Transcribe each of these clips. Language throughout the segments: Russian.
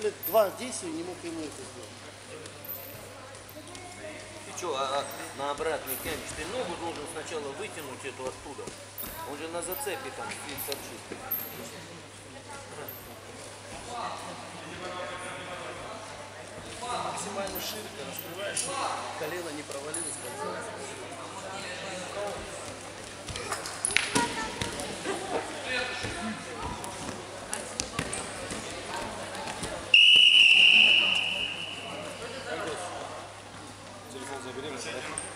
лет 2 действия не мог ему это сделать. Ты что, на обратный тянешь? Ты ногу должен сначала вытянуть эту оттуда. Он же на зацепе там торчит. Максимально широко раскрываешь, чтобы колено не провалилось. Телефон забери, да?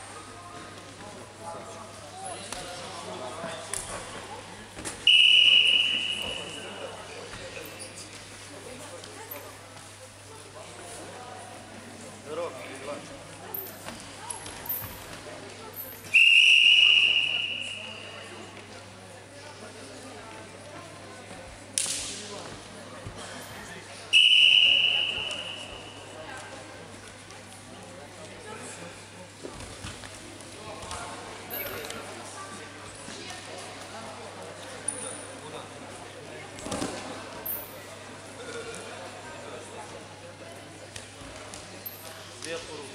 Здорово, Иван. Сверху руку.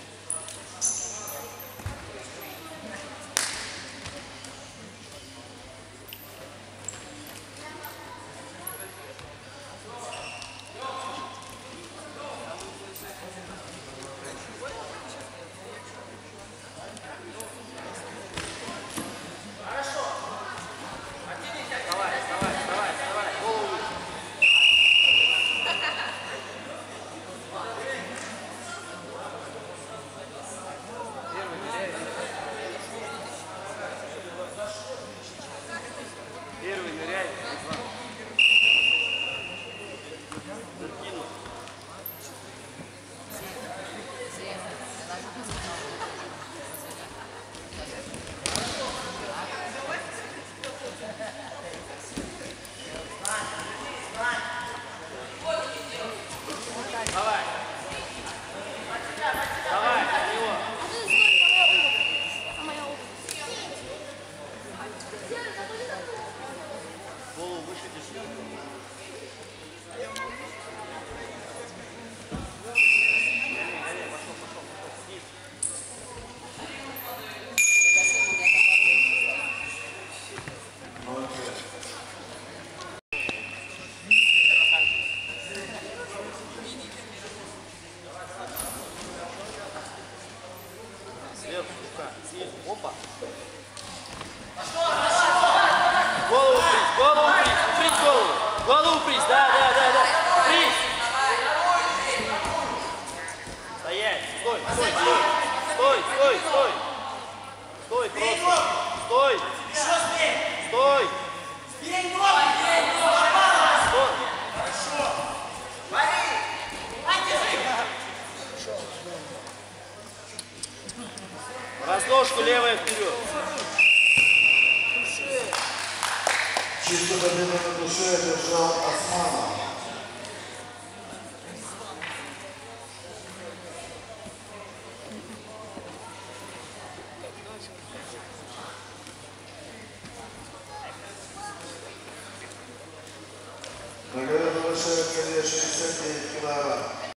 Первый ныряй, два. Закинул. Давай. Давай, на него. Голову выше держи. Сверху рука, снизу, опа. Голову прись, голову прись, прись голову. Голову прись, да. Прись. Стоять, стой. Стой, просто. Стой. Стой. Разложку левая вперед. Чистую победу на душе одержал Османов. Награда повышает, конечно, 69 килограмм.